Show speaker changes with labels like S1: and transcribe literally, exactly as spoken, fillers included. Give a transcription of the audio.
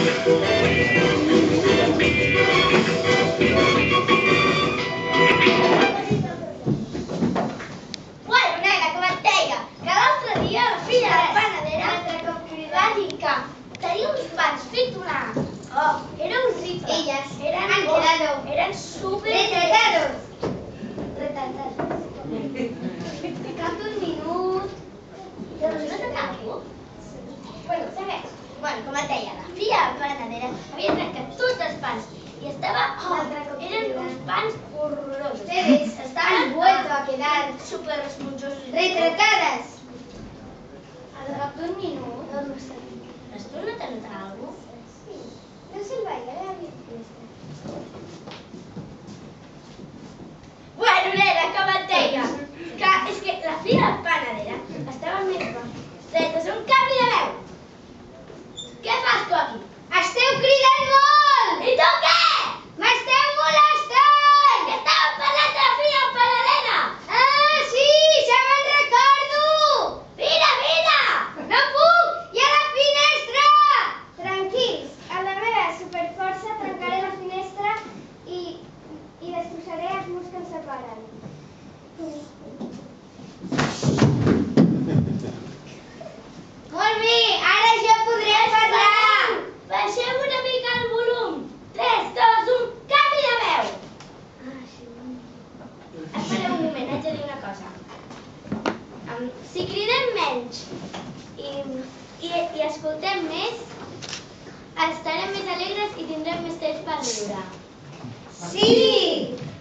S1: Eren súper... Retratados. Retratados. Cap d'un minut. Doncs no t'acabo? Bueno, segueix. Bueno, com et deia, la filla panadera havia trencat tots els pans i estava... Oh, eren uns pans horrorosos. Estaven vuelto a quedar súper esponjosos. Retratadas. Al cap d'un minut... No, no sé. Has tu no t'ha notat alguna cosa? Sí. No sé el baile de la fiesta. Bueno, nena, com et deia, que és que la filla panadera estava més bona. Tret, és un canvi de veu. Què fas tu aquí? Esteu cridant molt! I tu què? M'esteu molestant! És que estàvem parlant de la filla panadera! Ah, sí, ja me'n recordo! Vine, vine! No puc! Hi ha la finestra! Tranquils, amb la meva superforça trencaré la finestra i, i destrossaré els murs que ens separen. Molt bé, ara ja podrem parlar! Baixem una mica el volum. tres, dos, un, canvi de veu! Espereu un moment, haig de dir una cosa. Si cridem menys i, i, i escoltem més, estarem més alegres i tindrem més temps per riure. Sí!